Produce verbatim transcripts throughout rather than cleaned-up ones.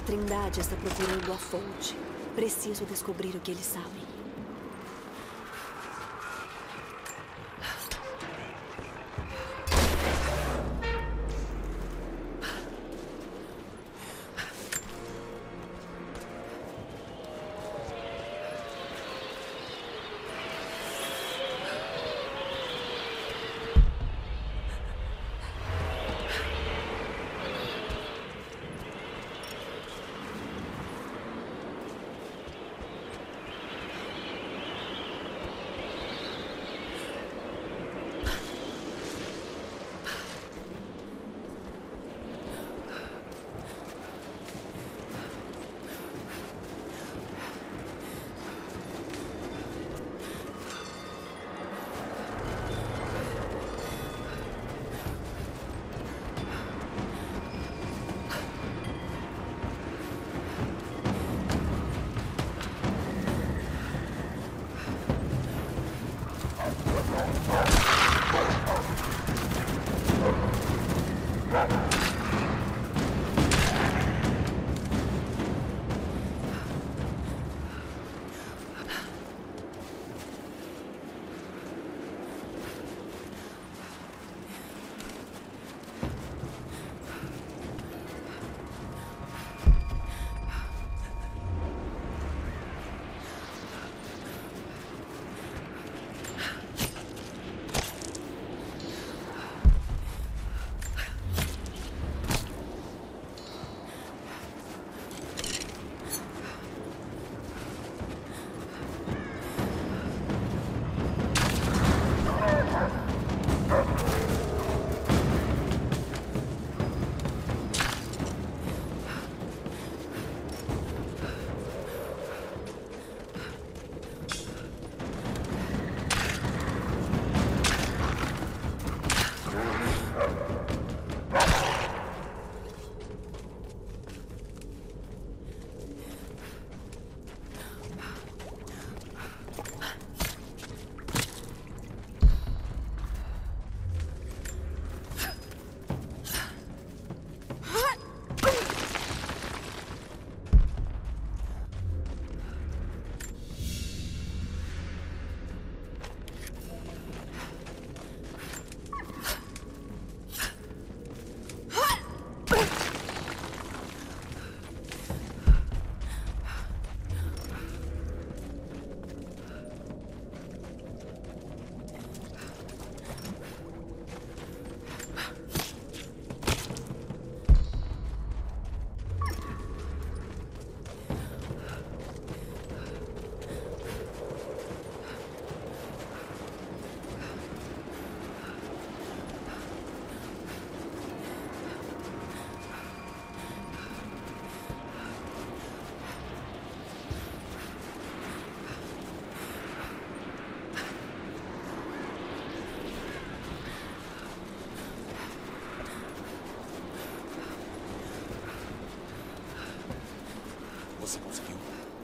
Trindade está procurando a fonte. Preciso descobrir o que eles sabem. Você conseguiu?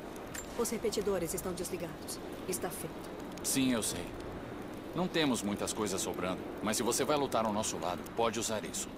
Os repetidores estão desligados. Está feito. Sim, eu sei. Não temos muitas coisas sobrando, mas se você vai lutar ao nosso lado, pode usar isso.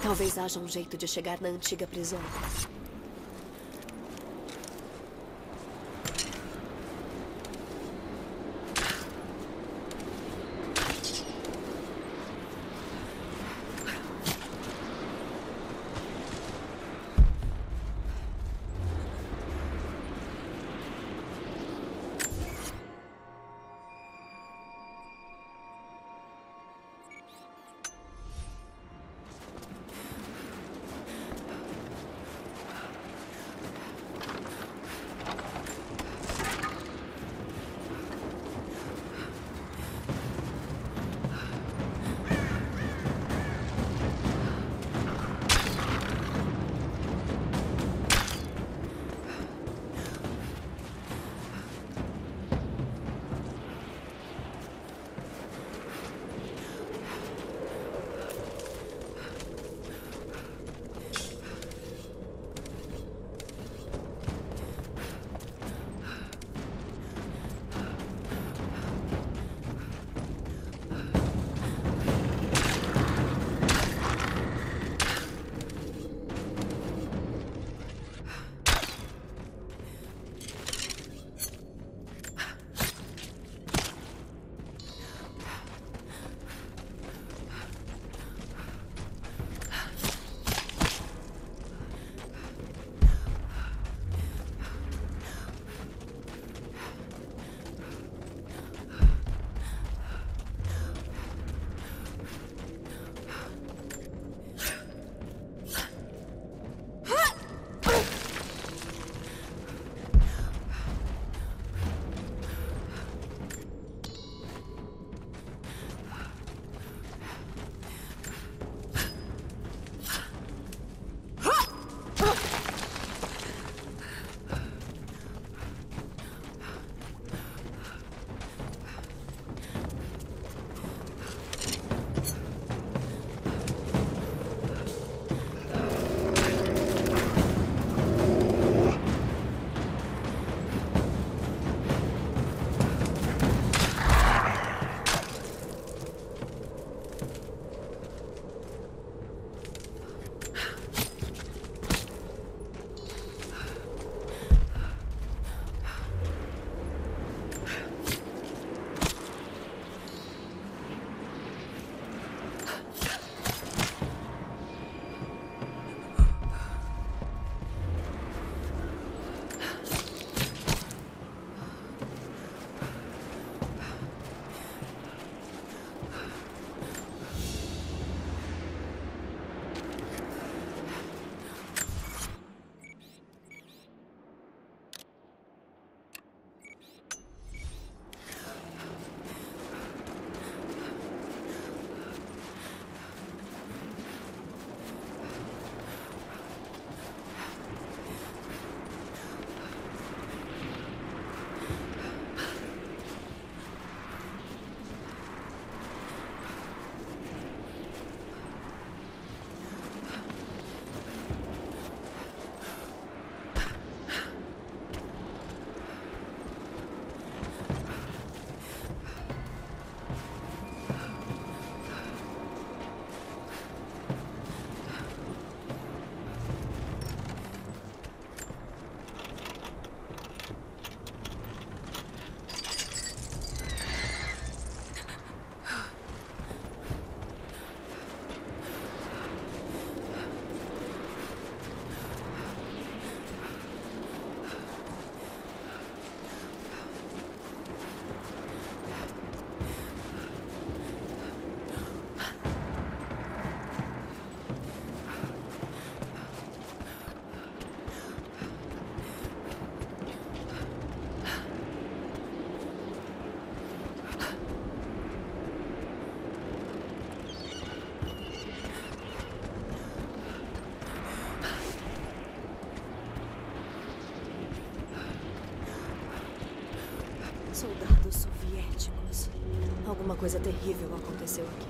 Talvez haja um jeito de chegar na antiga prisão. Soldados soviéticos. Alguma coisa terrível aconteceu aqui.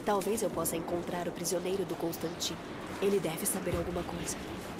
Talvez eu possa encontrar o prisioneiro do Constantine. Ele deve saber alguma coisa.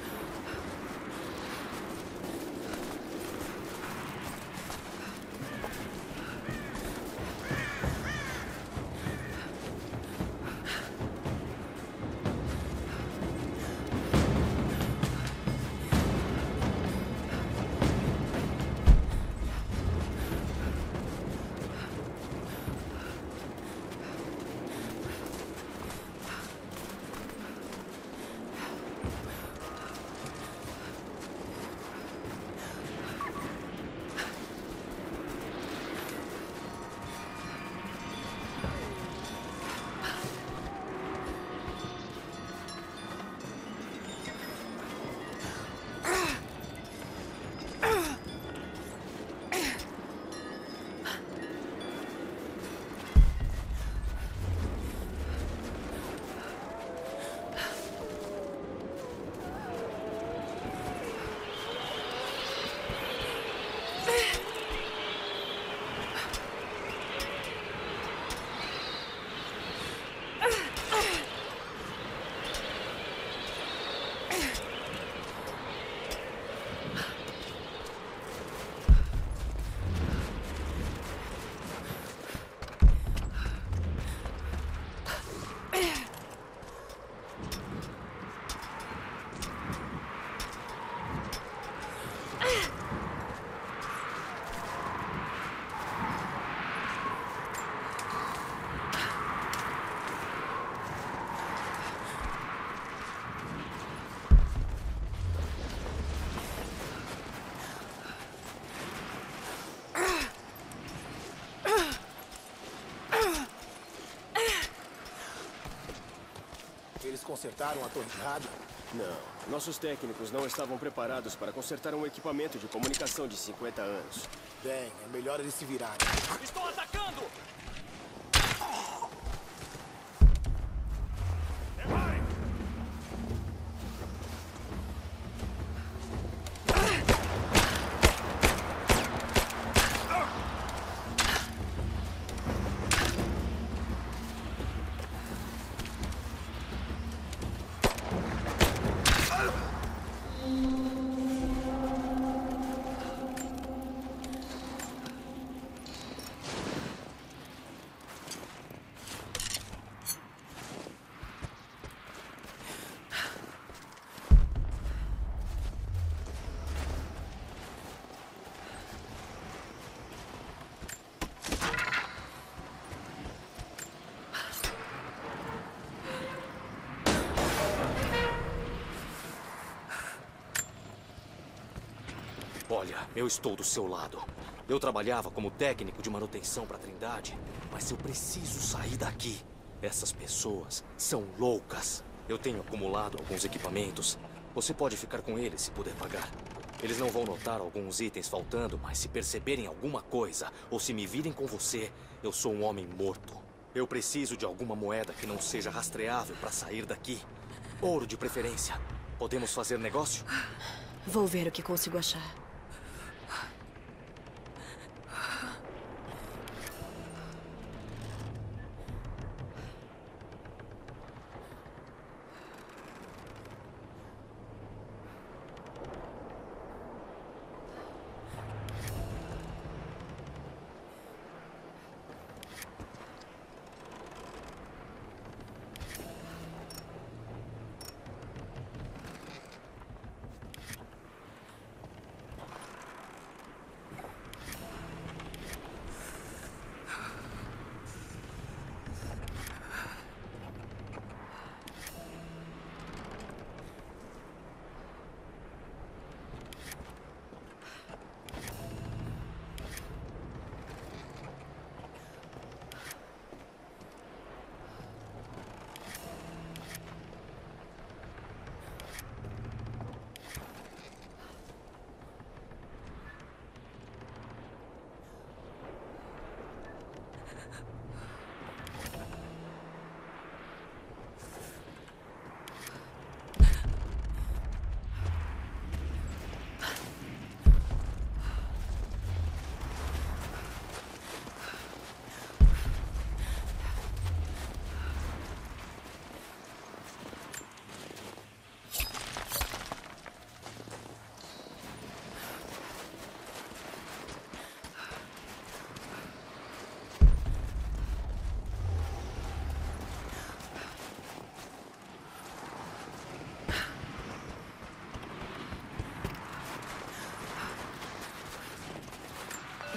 Eles consertaram a torre de rádio? Não. Nossos técnicos não estavam preparados para consertar um equipamento de comunicação de cinquenta anos. Bem, é melhor eles se virarem. Estou atacando! Olha, eu estou do seu lado. Eu trabalhava como técnico de manutenção para a Trindade, mas eu preciso sair daqui. Essas pessoas são loucas. Eu tenho acumulado alguns equipamentos. Você pode ficar com eles se puder pagar. Eles não vão notar alguns itens faltando, mas se perceberem alguma coisa, ou se me virem com você, eu sou um homem morto. Eu preciso de alguma moeda que não seja rastreável para sair daqui. Ouro de preferência. Podemos fazer negócio? Vou ver o que consigo achar.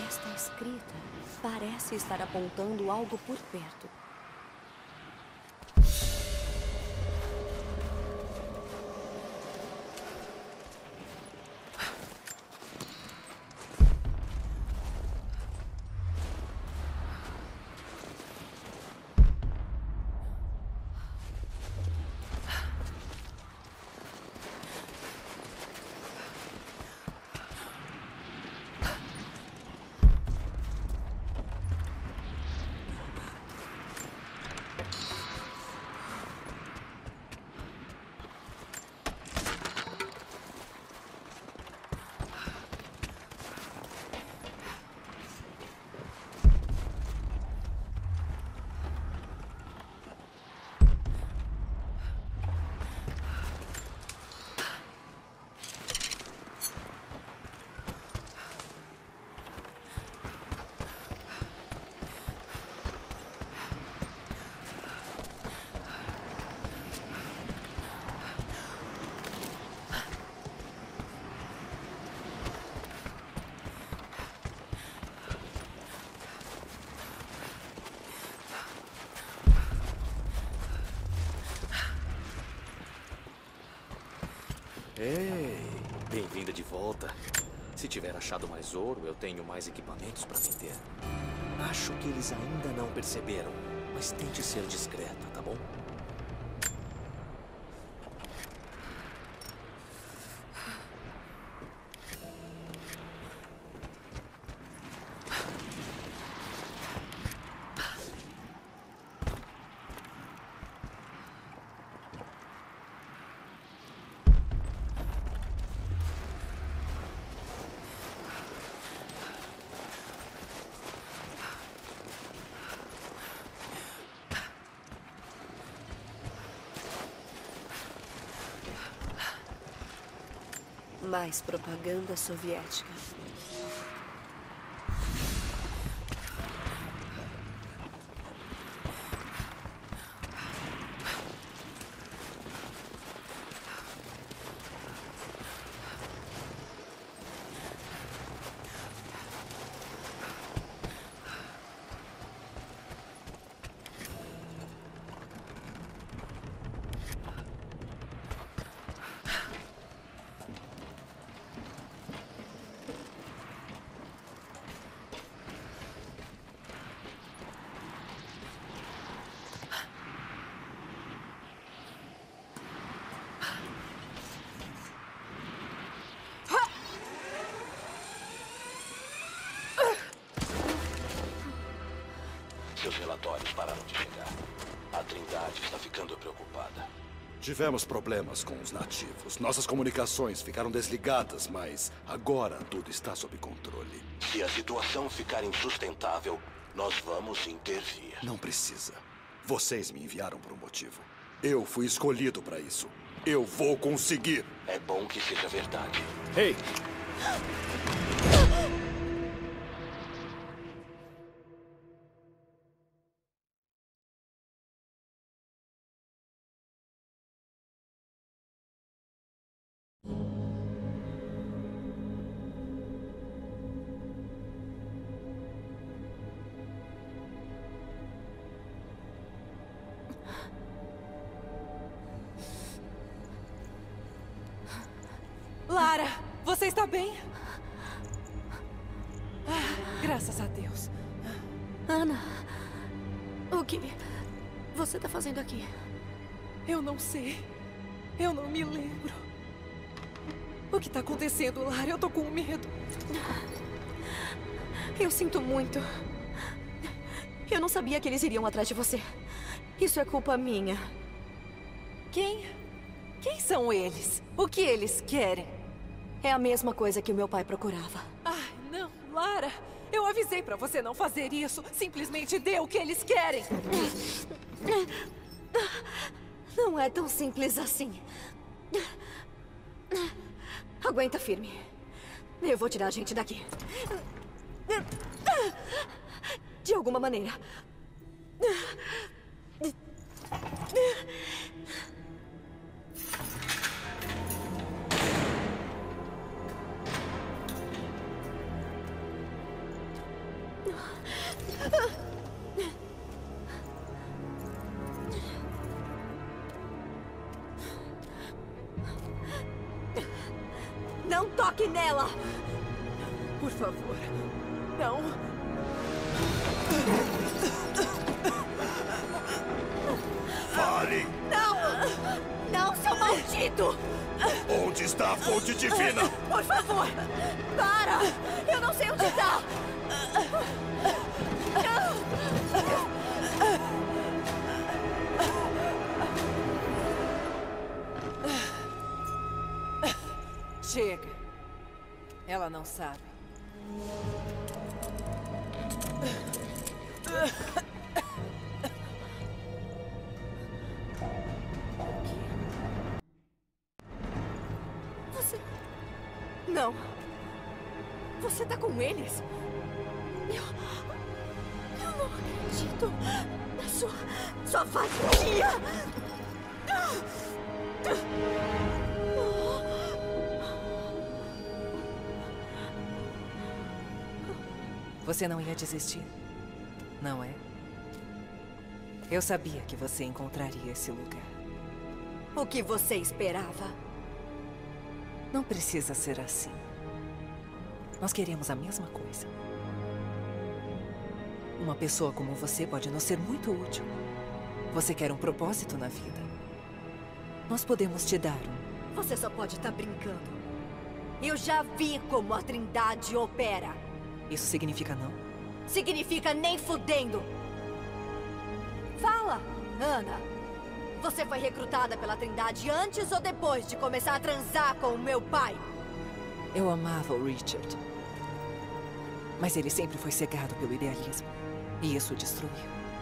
Esta escrita parece estar apontando algo por perto. Ei, bem-vinda de volta. Se tiver achado mais ouro, eu tenho mais equipamentos para vender. Acho que eles ainda não perceberam, mas tente ser discreta, tá bom? Mais propaganda soviética. Seus relatórios pararam de chegar. A Trindade está ficando preocupada. Tivemos problemas com os nativos. Nossas comunicações ficaram desligadas, mas agora tudo está sob controle. Se a situação ficar insustentável, nós vamos intervir. Não precisa. Vocês me enviaram por um motivo. Eu fui escolhido para isso. Eu vou conseguir. É bom que seja verdade. Ei! Lara, você está bem? Ah, graças a Deus. Ana, o que você está fazendo aqui? Eu não sei. Eu não me lembro. O que está acontecendo, Lara? Eu tô com medo. Eu sinto muito. Eu não sabia que eles iriam atrás de você. Isso é culpa minha. Quem? Quem são eles? O que eles querem? É a mesma coisa que o meu pai procurava. Ai, não, Lara. Eu avisei pra você não fazer isso. Simplesmente dê o que eles querem. Não é tão simples assim. Aguenta firme. Eu vou tirar a gente daqui. De alguma maneira. Não toque nela! Por favor, não. Fale! Não! Não, seu maldito! Onde está a fonte divina? Por favor, para! Eu não sei onde está! Chega. Ela não sabe. Você... Não. Você tá com eles? Eu... Eu não acredito na sua... sua vadia! Você não ia desistir, não é? Eu sabia que você encontraria esse lugar. O que você esperava? Não precisa ser assim. Nós queremos a mesma coisa. Uma pessoa como você pode nos ser muito útil. Você quer um propósito na vida. Nós podemos te dar um. Você só pode estar brincando. Eu já vi como a Trindade opera. Isso significa não? Significa nem fudendo. Fala, Ana. Você foi recrutada pela Trindade antes ou depois de começar a transar com o meu pai? Eu amava o Richard. Mas ele sempre foi cegado pelo idealismo. E isso o destruiu.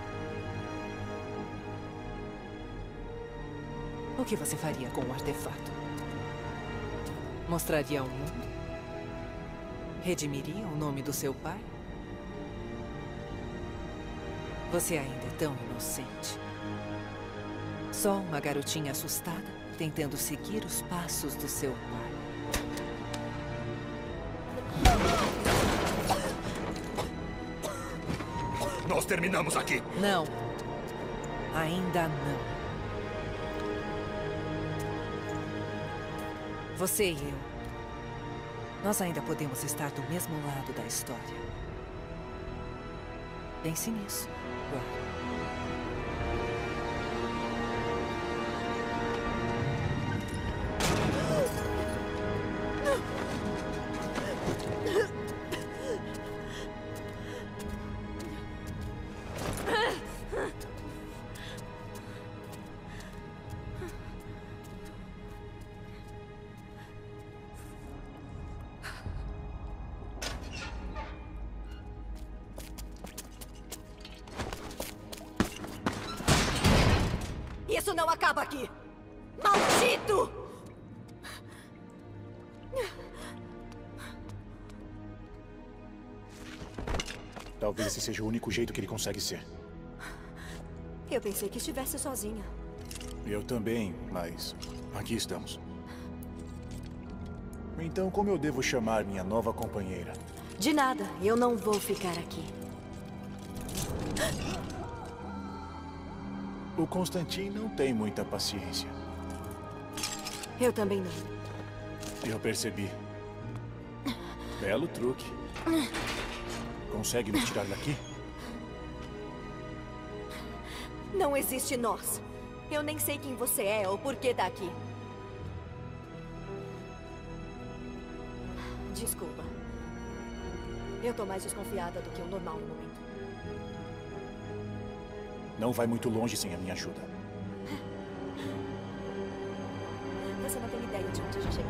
O que você faria com o artefato? Mostraria ao mundo? Redimiria o nome do seu pai? Você ainda é tão inocente. Só uma garotinha assustada, tentando seguir os passos do seu pai. Nós terminamos aqui. Não. Ainda não. Você e eu. Nós ainda podemos estar do mesmo lado da história. Pense nisso, claro. Isso não acaba aqui! Maldito! Talvez esse seja o único jeito que ele consegue ser. Eu pensei que estivesse sozinha. Eu também, mas aqui estamos. Então, como eu devo chamar minha nova companheira? De nada, eu não vou ficar aqui. O Constantin não tem muita paciência. Eu também não. Eu percebi. Belo truque. Consegue me tirar daqui? Não existe nós. Eu nem sei quem você é ou por que tá aqui. Desculpa. Eu tô mais desconfiada do que o normal no momento. Não vai muito longe sem a minha ajuda. Você não tem ideia de onde eu já cheguei.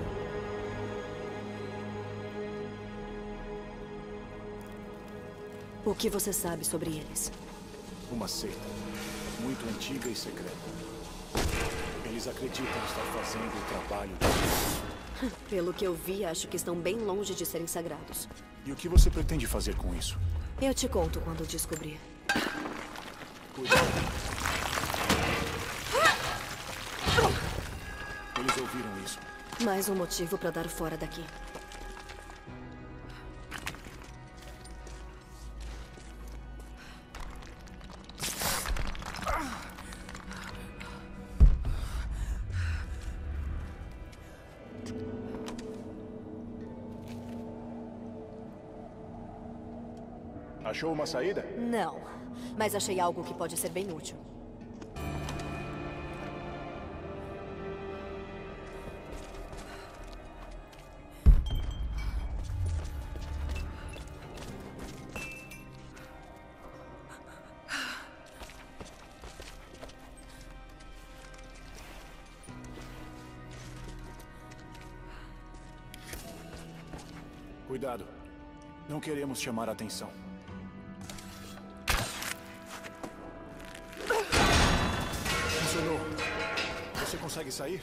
O que você sabe sobre eles? Uma seita. Muito antiga e secreta. Eles acreditam estar fazendo o trabalho de Deus. Pelo que eu vi, acho que estão bem longe de serem sagrados. E o que você pretende fazer com isso? Eu te conto quando descobrir. Cuidado. Eles ouviram isso. Mais um motivo para dar fora daqui. Achou uma saída? Não, mas achei algo que pode ser bem útil. Cuidado. Não queremos chamar a atenção. Funcionou. Você consegue sair?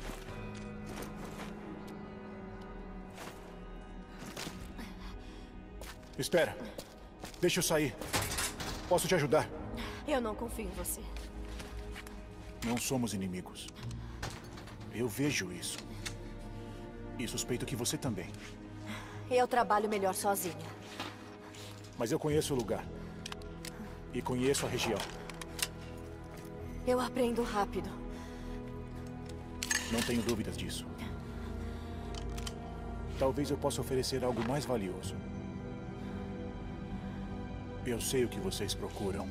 Espera. Deixa eu sair. Posso te ajudar. Eu não confio em você. Não somos inimigos. Eu vejo isso. E suspeito que você também. Eu trabalho melhor sozinha. Mas eu conheço o lugar. E conheço a região. Eu aprendo rápido. Não tenho dúvidas disso. Talvez eu possa oferecer algo mais valioso. Eu sei o que vocês procuram.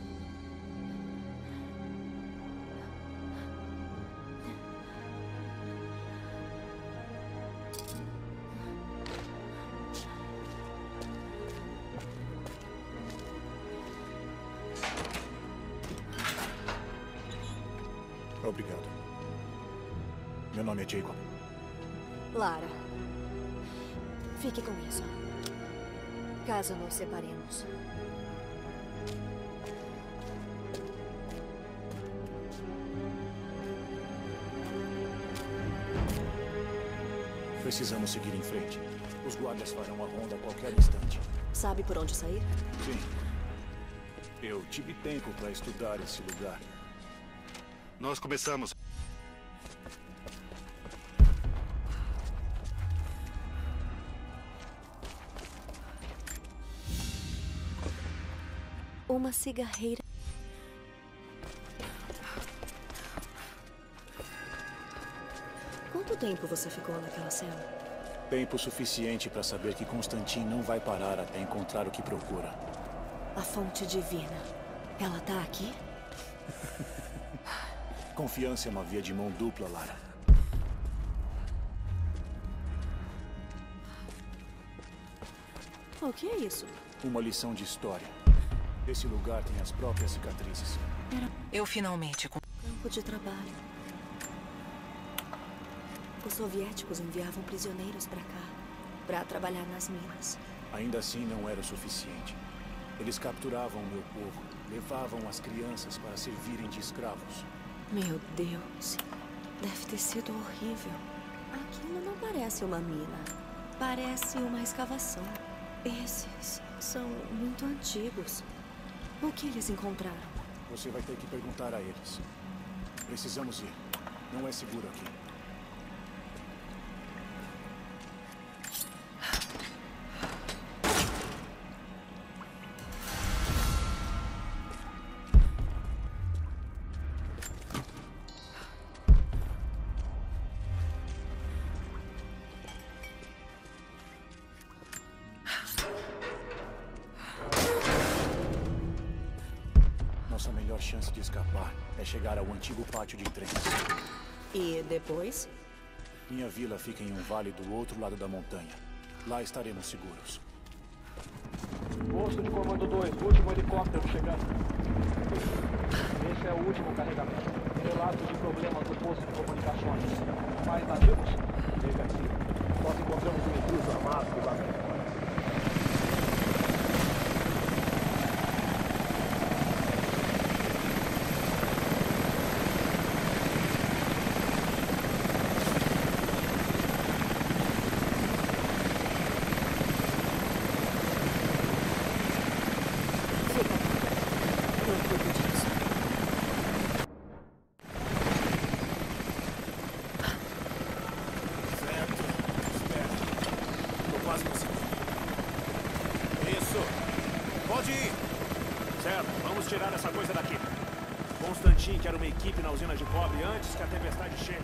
Obrigado. Meu nome é Jacob. Lara. Fique com isso. Caso nos separemos. Precisamos seguir em frente. Os guardas farão a ronda a qualquer instante. Sabe por onde sair? Sim. Eu tive tempo para estudar esse lugar. Nós começamos. Uma cigarreira. Quanto tempo você ficou naquela cela? Tempo suficiente para saber que Constantin não vai parar até encontrar o que procura. A fonte divina. Ela tá aqui? Confiança é uma via de mão dupla, Lara. O que é isso? Uma lição de história. Esse lugar tem as próprias cicatrizes. Eu finalmente... Campo de trabalho. Os soviéticos enviavam prisioneiros pra cá, pra trabalhar nas minas. Ainda assim não era o suficiente. Eles capturavam o meu povo, levavam as crianças para servirem de escravos. Meu Deus, deve ter sido horrível. Aquilo não parece uma mina. Parece uma escavação. Esses são muito antigos. O que eles encontraram? Você vai ter que perguntar a eles. Precisamos ir. Não é seguro aqui. Nossa melhor chance de escapar é chegar ao antigo pátio de trens. E depois? Minha vila fica em um vale do outro lado da montanha. Lá estaremos seguros. Posto de comando dois, último helicóptero chegando. Esse é o último carregamento. Relato de problemas do posto de comunicações. Mais nativos? Negativo. Nós encontramos um intruso armado do lado. Tirar essa coisa daqui. Constantin quer uma equipe na usina de cobre antes que a tempestade chegue.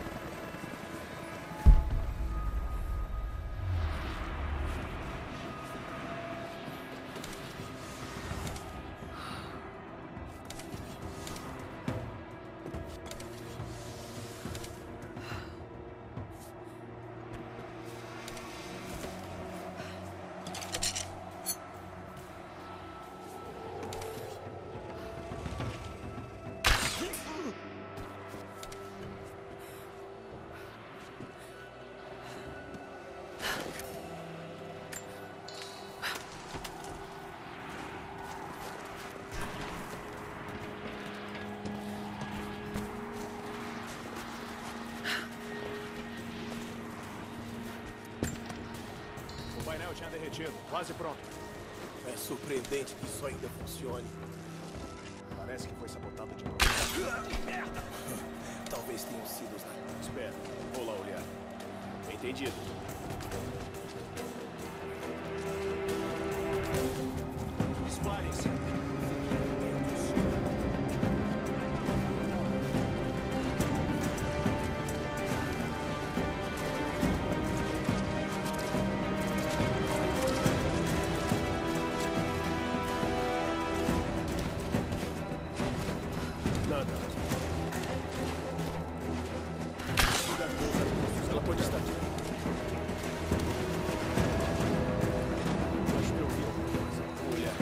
painel tinha derretido. Quase pronto. É surpreendente que isso ainda funcione. Parece que foi sabotado de novo. Talvez tenham sido os nativos. Espera, vou lá olhar. Entendido. Disparem-se. Nada. Ela pode estar aqui. Acho que eu vi alguma coisa. Vou olhar.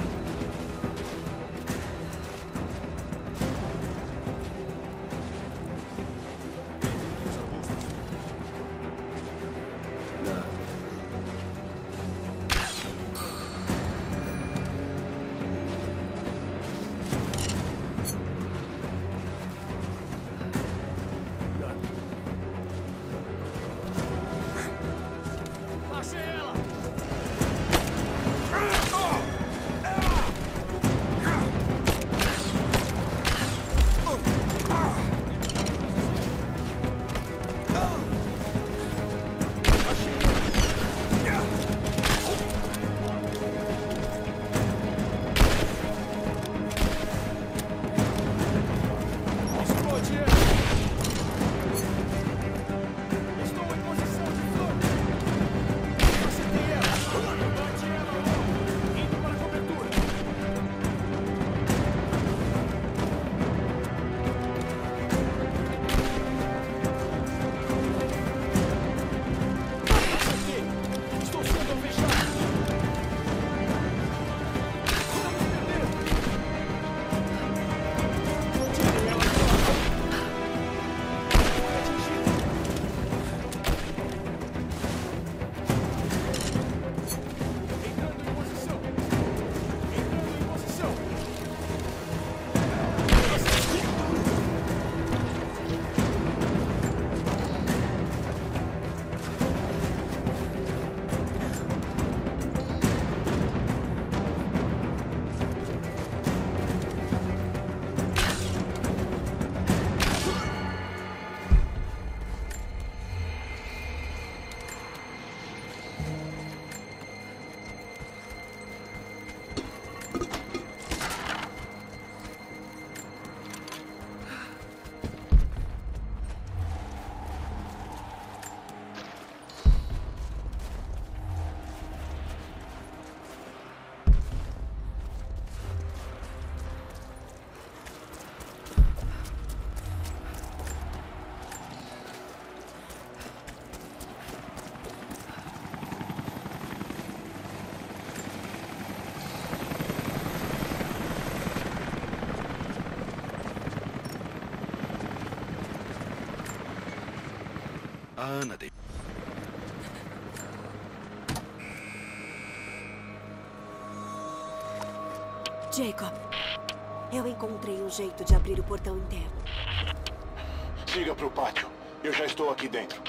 Os arbustos. Nada. Achei ela! Explode! Estou em posição de fogo! Acertei ela! Bate ela! Indo para a cobertura! Acertei! Estou sendo alvejado! Vamos perder! Tirei ela fora! Foi atingido! Entrando em posição! Entrando em posição! A Ana tem... Jacob, eu encontrei um jeito de abrir o portão interno. Siga pro pátio. Eu já estou aqui dentro.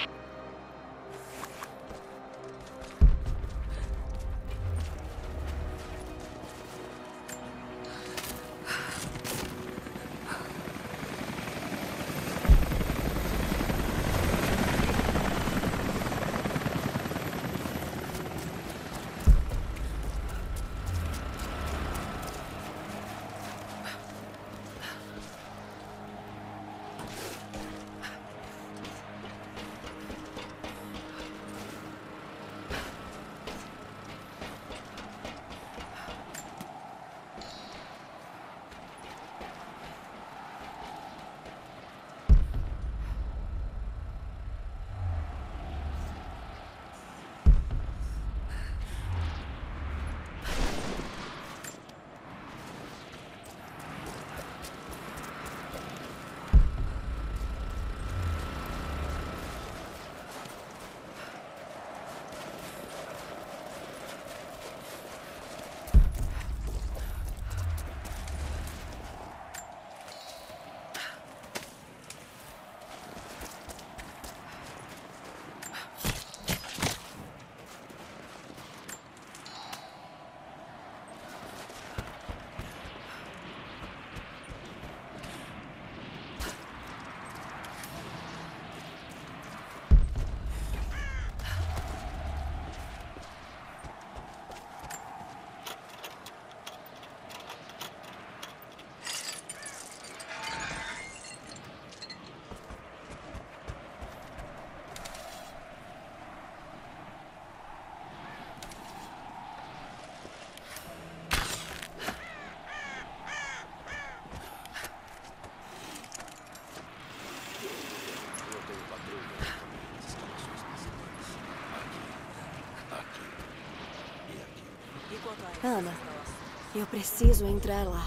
Ana, eu preciso entrar lá.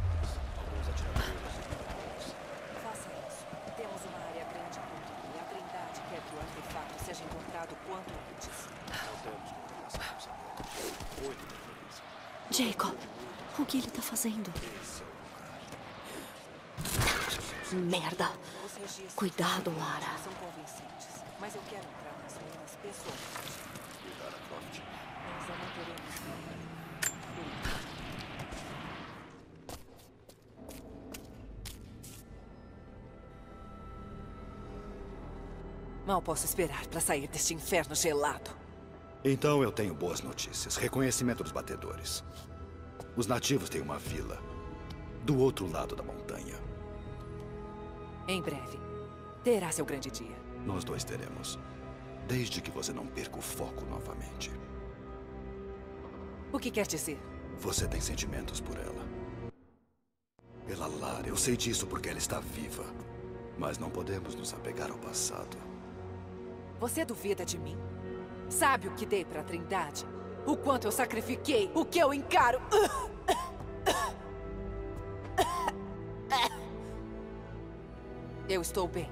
Faça isso. Temos uma área grande a controle. A Trindade quer que o artefato seja encontrado quanto antes. Jacob, o que ele tá fazendo? Merda. Os registros Cuidado, Lara. são convincentes, mas eu quero entrar nas ruínas pessoalmente. Nós a manteremos. Mal posso esperar para sair deste inferno gelado. Então eu tenho boas notícias. Reconhecimento dos batedores. Os nativos têm uma vila do outro lado da montanha. Em breve, terá seu grande dia. Nós dois teremos. Desde que você não perca o foco novamente. O que quer dizer? Você tem sentimentos por ela. Pela Lara, eu sei disso porque ela está viva. Mas não podemos nos apegar ao passado. Você duvida de mim? Sabe o que dei para a Trindade? O quanto eu sacrifiquei? O que eu encaro? Eu estou bem.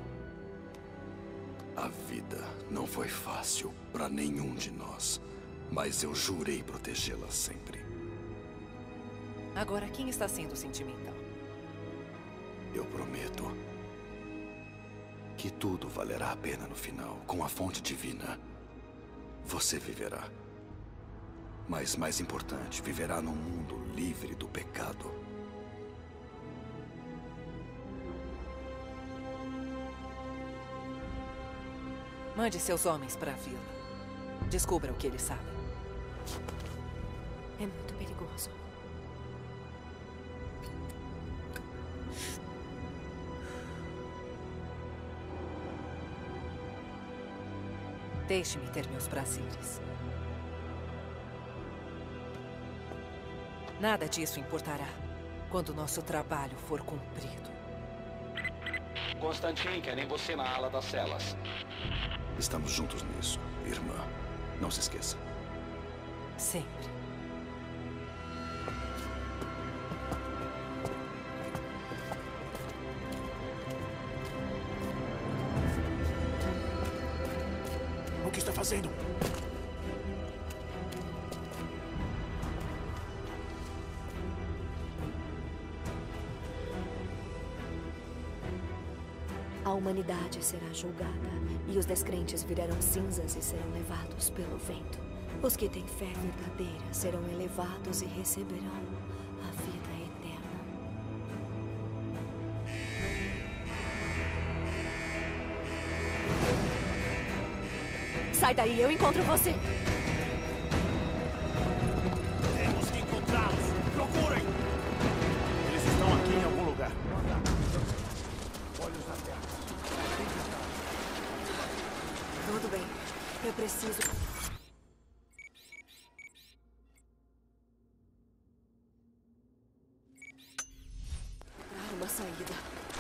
A vida não foi fácil para nenhum de nós. Mas eu jurei protegê-la sempre. Agora, quem está sendo sentimental? Eu prometo que tudo valerá a pena no final. Com a fonte divina, você viverá. Mas, mais importante, viverá num mundo livre do pecado. Mande seus homens para a vila. Descubra o que eles sabem. É muito perigoso. Deixe-me ter meus prazeres. Nada disso importará quando nosso trabalho for cumprido. Constantin, querem você na ala das celas. Estamos juntos nisso, irmã. Não se esqueça. Sempre. O que está fazendo? A humanidade será julgada e os descrentes virarão cinzas e serão levados pelo vento. Os que têm fé verdadeira serão elevados e receberão a vida eterna. Sai daí, eu encontro você! Temos que encontrá-los! Procurem! Eles estão aqui em algum lugar. Olhos na terra. Tudo bem. Eu preciso... Procurar uma saída.